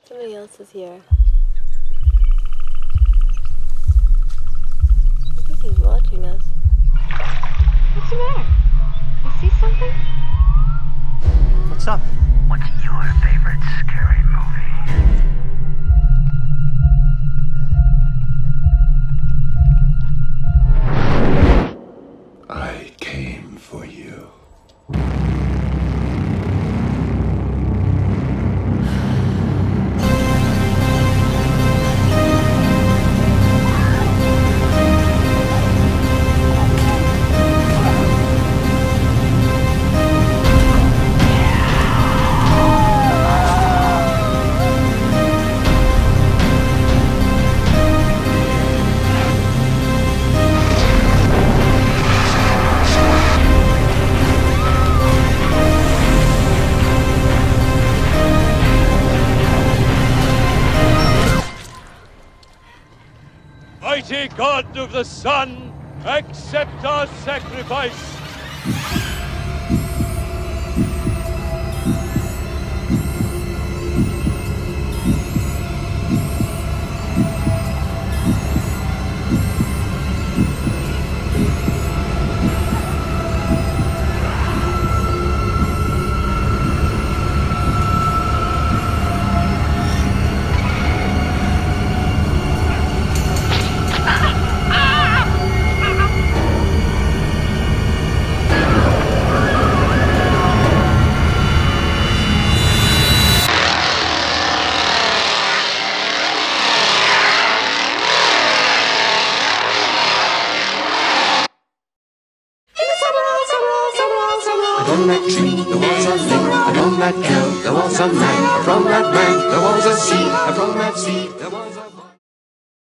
Somebody else is here. I think he's watching us. What's the matter? You see something? What's up? What's your favorite scary movie? I came for you. Mighty God of the Sun, accept our sacrifice. From that tree there was a lake, and from that hill there was a man, and from that man there was a sea, and from that sea there was